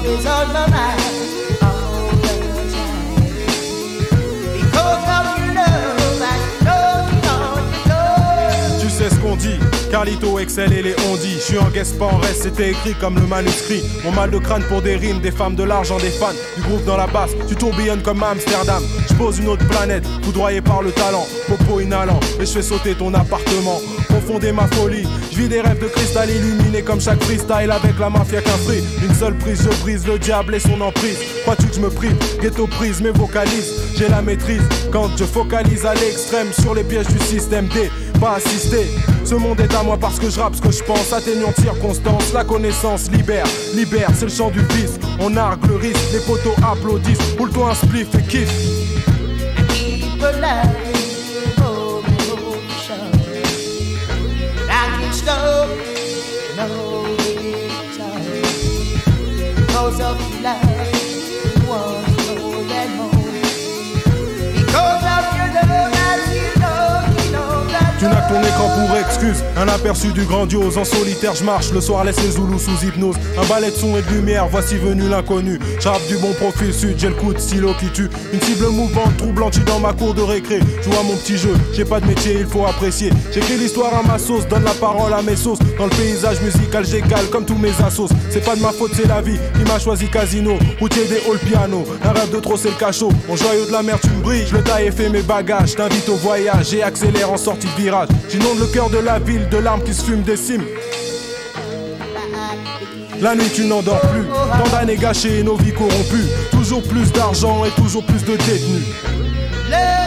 is on my mind all the time. Because of your love, I know. Tu sais ce qu'on dit, Carlito, Excel et les on dit. Je suis en guest pas en reste, c'était écrit comme le manuscrit. Mon mal de crâne pour des rimes, des femmes, de l'argent, des fans, du groupe dans la basse. Tu tourbillonnes comme Amsterdam. Je pose une autre planète, foudroyé par le talent. Popo inhalant, et je fais sauter ton appartement. Confondez ma folie, je vis des rêves de cristal illuminés comme chaque freestyle avec la mafia qu'un free. Une seule prise, je brise le diable et son emprise. Crois-tu que je me prive, ghetto prise, mais vocalise. J'ai la maîtrise quand je focalise à l'extrême sur les pièges du système D. Pas assisté, ce monde est à moi parce que je rappe ce que je pense. Atténuante circonstance, la connaissance libère. Libère, c'est le chant du vice. On argue le risque, les poteaux applaudissent. Roule-toi un spliff et kiffe. Keep alive, emotion. I can stop, no time. Because of love, was more than more. Because of your love, as you know that. Tu n'as que ton écran pour excuse, un aperçu du grandiose. En solitaire je marche, le soir laisse les Zoulous sous hypnose. Un balai de son et de lumière, voici venu l'inconnu. J'rappe du bon profil sud, j'ai le coup de stylo qui tue. Une cible mouvante, troublante, dans ma cour de récré. Joue à mon petit jeu, j'ai pas de métier, il faut apprécier. J'écris l'histoire à ma sauce, donne la parole à mes sauces. Dans le paysage musical j'écale comme tous mes assos. C'est pas de ma faute, c'est la vie qui m'a choisi casino. Routier des halls piano, un rêve de trop c'est le cachot. Mon joyau de la mer tu me brilles, je le taille et fais mes bagages. T'invite au voyage et accélère en sortie de virage. J'inonde le cœur de la ville, de larmes qui se fument des cimes. La nuit tu n'endors plus, tant d'années gâchées et nos vies corrompues. Toujours plus d'argent et toujours plus de détenus.